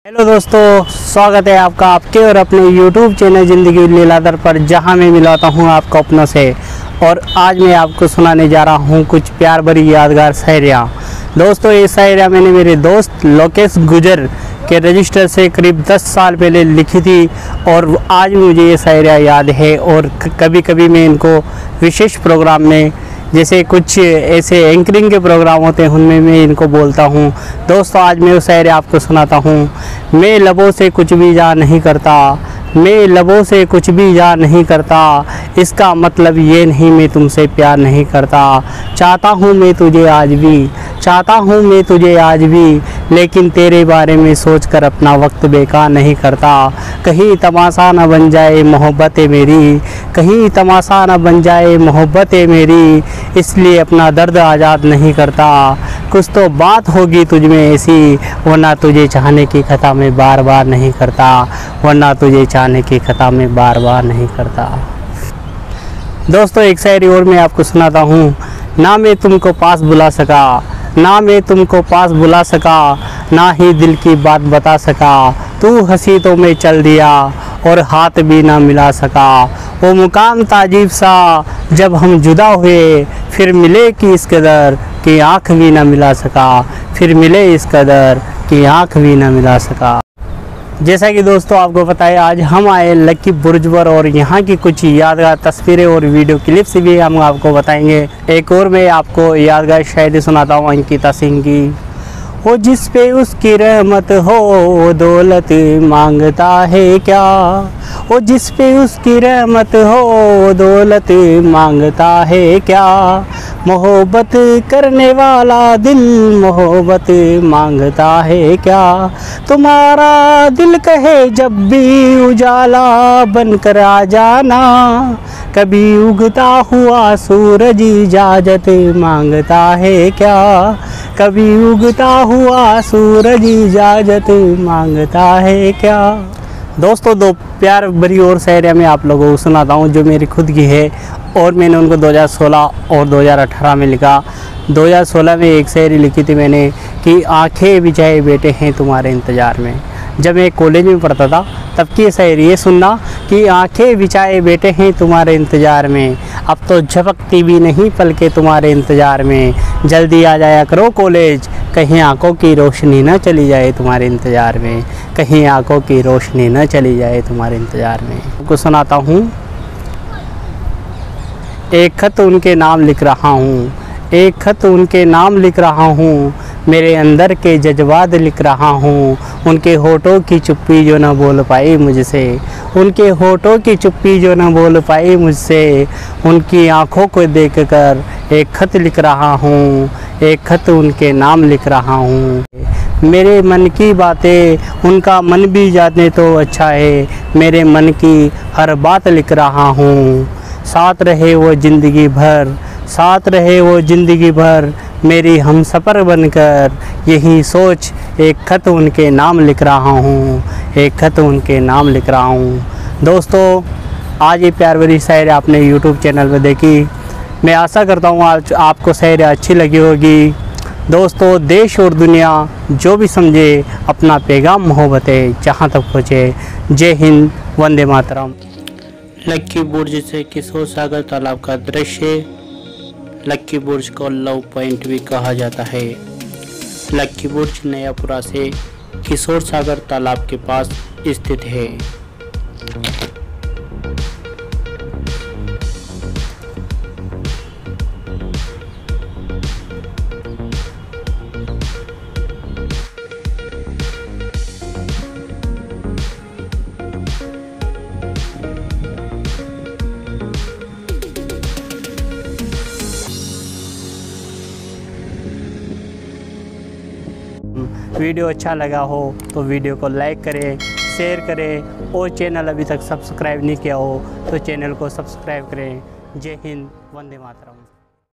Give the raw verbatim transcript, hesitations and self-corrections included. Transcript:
Hello दोस्तों, स्वागत है आपका आपके और अपने यूट्यूब चैनल ज़िंदगी लीलाधर पर, जहां मैं मिलाता हूं आपको अपनों से। और आज मैं आपको सुनाने जा रहा हूं कुछ प्यार भरी यादगार शायरियाँ। दोस्तों, ये शायरियाँ मैंने मेरे दोस्त लोकेश गुजर के रजिस्टर से करीब दस साल पहले लिखी थी और आज मुझे ये शायरियाँ याद है। और कभी कभी मैं इनको विशेष प्रोग्राम में, जैसे कुछ ऐसे एंकरिंग के प्रोग्राम होते हैं, उनमें मैं इनको बोलता हूँ। दोस्तों, आज मैं वो शायरी आपको सुनाता हूँ। मैं लबों से कुछ भी जा नहीं करता, मैं लबों से कुछ भी जा नहीं करता, इसका मतलब ये नहीं मैं तुमसे प्यार नहीं करता। चाहता हूँ मैं तुझे आज भी, चाहता हूँ मैं तुझे आज भी, लेकिन तेरे बारे में सोचकर अपना वक्त बेकार नहीं करता। कहीं तमाशा न बन जाए मोहब्बत मेरी, कहीं तमाशा न बन जाए मोहब्बत मेरी, इसलिए अपना दर्द आज़ाद नहीं करता। कुछ तो बात होगी तुझ में ऐसी, वरना तुझे चाहने की खता में बार बार नहीं करता, वरना तुझे चाहने की खता में बार बार नहीं करता। दोस्तों, एक शायरी और मैं आपको सुनाता हूँ। ना मैं तुमको पास बुला सका, ना मैं तुमको पास बुला सका, ना ही दिल की बात बता सका, तू हंसी तो मैं चल दिया और हाथ भी ना मिला सका। वो मुकाम ताजीब सा जब हम जुदा हुए, फिर मिले कि इस कदर कि आँख भी ना मिला सका, फिर मिले इस कदर कि आँख भी ना मिला सका। जैसा कि दोस्तों आपको पता है, आज हम आए लक्की बुर्ज पर और यहाँ की कुछ यादगार तस्वीरें और वीडियो क्लिप्स भी हम आपको बताएंगे। एक और मैं आपको यादगार शायरी सुनाता हूँ अंकिता सिंह की। वो जिस पे उसकी रहमत हो वो दौलत मांगता है क्या, वो जिस पे उसकी रहमत हो वो दौलत मांगता है क्या। मोहब्बत करने वाला दिल मोहब्बत मांगता है क्या। तुम्हारा दिल कहे जब भी उजाला बनकर आ जाना, कभी उगता हुआ सूरज इजाज़त मांगता है क्या, कभी उगता हुआ सूरज इजाज़त मांगता है क्या। दोस्तों, दो प्यार भरी और शायरियाँ मैं आप लोगों को सुनाता हूँ जो मेरी खुद की है और मैंने उनको दो हज़ार सोलह और दो हज़ार अठारह में लिखा। दो हज़ार सोलह में एक शायरी लिखी थी मैंने कि आंखें बिछाए बैठे हैं तुम्हारे इंतज़ार में। जब मैं कॉलेज में पढ़ता था तब की शायरी ये सुनना कि आंखें बिछाए बैठे हैं तुम्हारे इंतज़ार में, अब तो झपकती भी नहीं पलके तुम्हारे इंतज़ार में। जल्दी आ जाया करो कॉलेज, कहीं आंखों की रोशनी न चली जाए तुम्हारे इंतज़ार में, कहीं आंखों की रोशनी न चली जाए तुम्हारे इंतज़ार में। आपको सुनाता हूँ। एक खत उनके नाम लिख रहा हूँ, एक खत उनके नाम लिख रहा हूँ, मेरे अंदर के जज्बात लिख रहा हूँ। उनके होठों की चुप्पी जो न बोल पाई मुझसे, उनके होठों की चुप्पी जो न बोल पाई मुझसे, उनकी आँखों को देखकर एक खत लिख रहा हूँ, एक खत उनके नाम लिख रहा हूँ। मेरे मन की बातें उनका मन भी जाने तो अच्छा है, मेरे मन की हर बात लिख रहा हूँ। साथ रहे वो ज़िंदगी भर, साथ रहे वो ज़िंदगी भर, मेरी हमसफ़र बनकर, यही सोच एक खत उनके नाम लिख रहा हूँ, एक खत उनके नाम लिख रहा हूँ। दोस्तों, आज ये प्यार भरी शायरी आपने यूट्यूब चैनल पर देखी। मैं आशा करता हूँ आज आपको शायरी अच्छी लगी होगी। दोस्तों, देश और दुनिया जो भी समझे अपना पैगाम मोहब्बत है जहाँ तक पहुँचे। जय हिंद, वंदे मातरम। लक्की बुर्ज से किशोर सागर तालाब का दृश्य। लक्की बुर्ज को लव पॉइंट भी कहा जाता है। लक्की बुर्ज नयापुरा से किशोर सागर तालाब के पास स्थित है। वीडियो अच्छा लगा हो तो वीडियो को लाइक करें, शेयर करें और चैनल अभी तक सब्सक्राइब नहीं किया हो तो चैनल को सब्सक्राइब करें। जय हिंद, वंदे मातरम।